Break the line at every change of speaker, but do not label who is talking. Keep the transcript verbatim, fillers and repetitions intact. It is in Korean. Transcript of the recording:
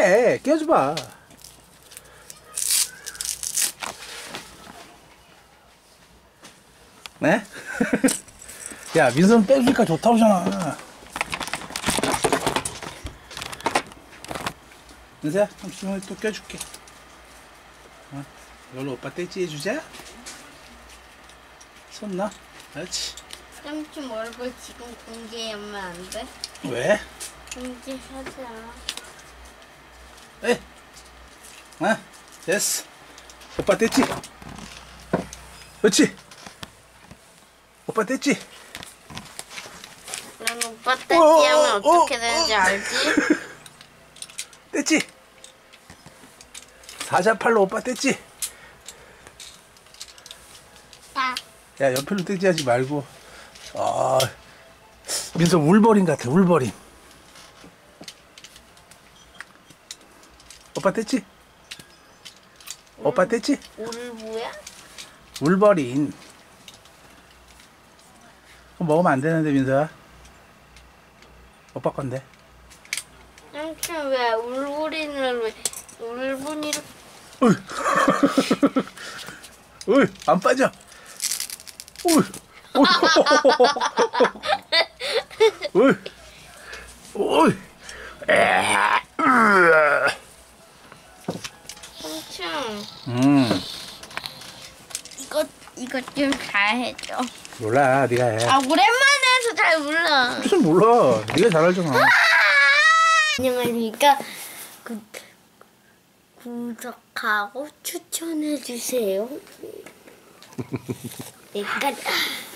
그래, 껴줘봐. 네? 야, 민서는 빼주니까 좋다고 하잖아. 민서야, 잠시만 또 껴줄게. 어? 이걸로 오빠 떼지 해주자. 손 놔. 그렇지.
삼촌 얼굴 지금 공개하면 안 돼?
왜?
공개하자.
에? 아, 됐어. 오빠 뗐지? 그렇지? 오빠 뗐지?
난 오빠 떼기 하면
어,
어떻게
어,
되는지
어.
알지?
뗐지? 사자팔로 오빠 뗐지?
아.
야, 옆으로 떼지 하지 말고. 아, 민서 울버린 같아, 울버린. 오빠 뗐지? 오빠 뗐지?
울부야?
울버린. 그거 먹으면 안 되는데, 민서야. 오빠 건데.
삼촌 왜 울부리는 왜 울분이로?
어이. 어이, 안 빠져. 어이. 어이. 어이. 에아.
삼촌
음,
이거 이거 좀 잘 해줘.
몰라, 네가 해.
아 오랜만에 해서 잘 몰라.
무슨 몰라, 네가 잘 알잖아.
안녕하십니까. 구, 구독하고 추천해 주세요. 내가